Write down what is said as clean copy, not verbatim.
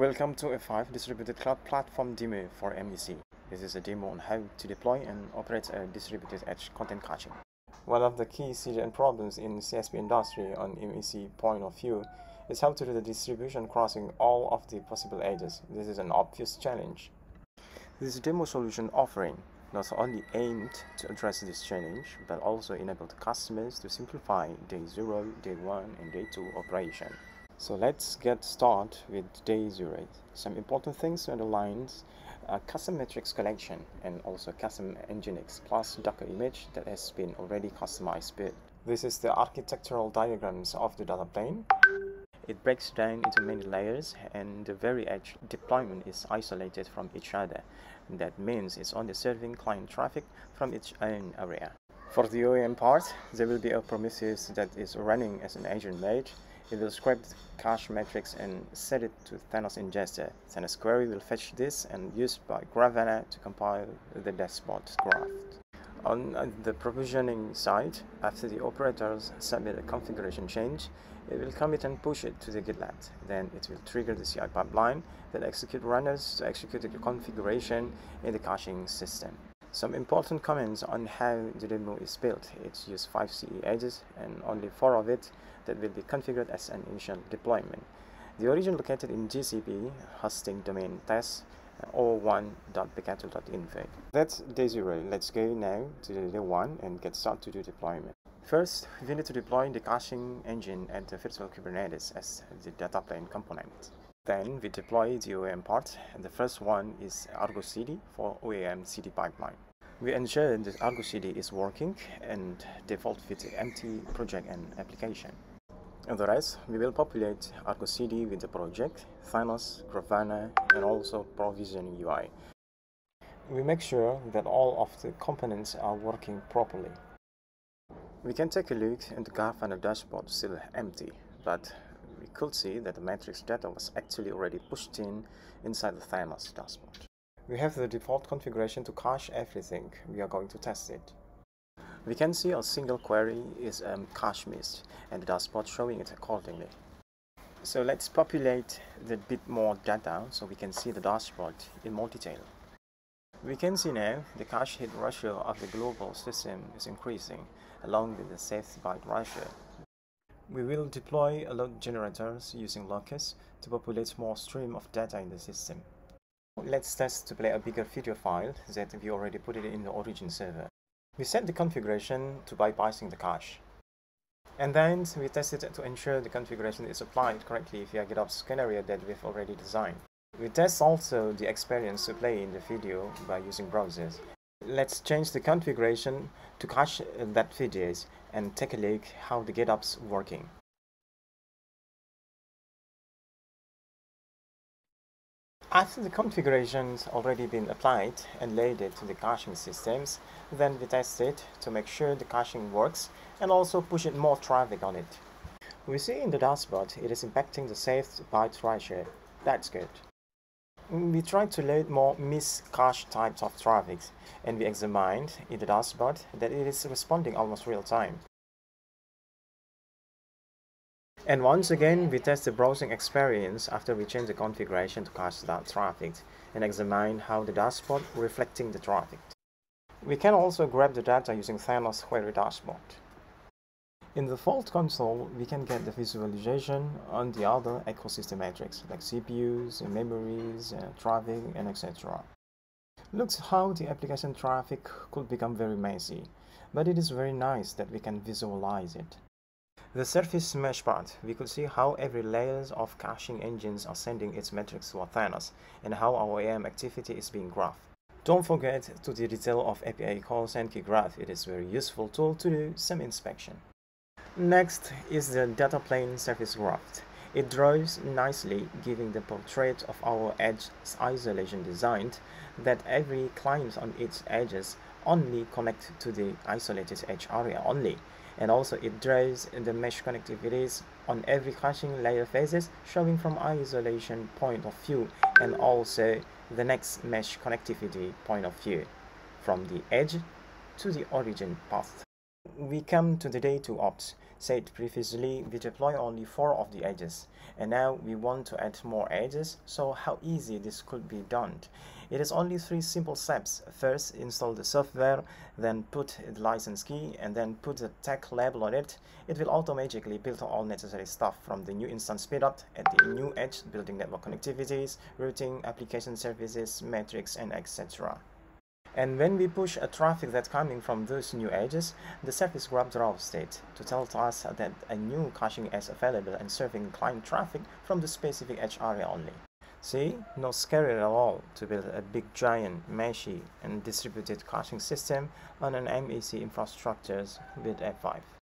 Welcome to F5 Distributed Cloud Platform demo for MEC. This is a demo on how to deploy and operate a distributed edge content caching. One of the key CDN problems in CSP industry on MEC point of view is how to do the distribution crossing all of the possible edges. This is an obvious challenge. This demo solution offering not only aimed to address this challenge, but also enable the customers to simplify day 0, day 1, and day 2 operation. So let's get started with day 0. Some important things to underline: custom matrix collection and also custom Nginx plus Docker image that has been already customized build. This is the architectural diagrams of the data plane. It breaks down into many layers, and the very edge deployment is isolated from each other. That means it's only serving client traffic from its own area. For the OEM part, there will be a Prometheus that is running as an agent mode. It will scrape the cache matrix and set it to Thanos ingester. Thanos query will fetch this and used by Grafana to compile the dashboard graph. On the provisioning side, after the operators submit a configuration change, it will commit and push it to the GitLab. Then it will trigger the CI pipeline that execute runners to execute the configuration in the caching system. Some important comments on how the demo is built. It's used 5 CE edges and only 4 of it that will be configured as an initial deployment. The origin located in GCP, hosting domain test 01.pktool.info. That's day 0. Let's go now to day 1 and get started to do deployment. First, we need to deploy the caching engine and the virtual Kubernetes as the data plane component. Then we deploy the OEM part, and the first one is Argo CD for OEM CD pipeline. We ensure that Argo CD is working and default with the empty project and application. And the rest, we will populate Argo CD with the project, Thanos, Grafana, and also provisioning UI. We make sure that all of the components are working properly. We can take a look and the Grafana dashboard still empty, but we could see that the matrix data was actually already pushed inside the Thanos dashboard. We have the default configuration to cache everything. We are going to test it. We can see a single query is cache missed, and the dashboard showing it accordingly. So let's populate the bit more data so we can see the dashboard in more detail. We can see now the cache hit ratio of the global system is increasing, along with the saved byte ratio. We will deploy a load generators using Locus to populate more stream of data in the system. Let's test to play a bigger video file that we already put it in the origin server. We set the configuration to bypassing the cache. And then we test it to ensure the configuration is applied correctly via GitOps scenario that we've already designed. We test also the experience to play in the video by using browsers. Let's change the configuration to cache that videos and take a look how the GitOps working. After the configurations already been applied and loaded to the caching systems, then we test it to make sure the caching works and also push it more traffic on it. We see in the dashboard it is impacting the saved byte ratio. That's good. We tried to load more mis-cache types of traffic, and we examined in the dashboard that it is responding almost real time. And once again, we test the browsing experience after we change the configuration to cache that traffic and examine how the dashboard reflecting the traffic. We can also grab the data using Thanos query dashboard. In the fault console, we can get the visualization on the other ecosystem metrics like CPUs, memories, traffic, and etc. Looks how the application traffic could become very messy, but it is very nice that we can visualize it. The surface mesh part, we could see how every layers of caching engines are sending its metrics to Thanos and how our OEM activity is being graphed. Don't forget to the detail of API calls and key graph. It is a very useful tool to do some inspection. Next is the data plane surface graph. It draws nicely, giving the portrait of our edge isolation designed that every client on its edges only connect to the isolated edge area only. And also it draws the mesh connectivities on every caching layer phases, showing from isolation point of view and also the next mesh connectivity point of view from the edge to the origin path. We come to the day 2 ops. said previously, we deploy only 4 of the edges, and now we want to add more edges. So how easy this could be done? It is only 3 simple steps. First, install the software, then put the license key, and then put the tag label on it. It will automatically build all necessary stuff from the new instance speedup at the new edge, building network connectivities, routing, application services, metrics, and etc. And when we push a traffic that's coming from those new edges, the service grab draws it to tell us that a new caching is available and serving client traffic from the specific edge area only. See, not scary at all to build a big giant, meshy and distributed caching system on an MEC infrastructure with F5.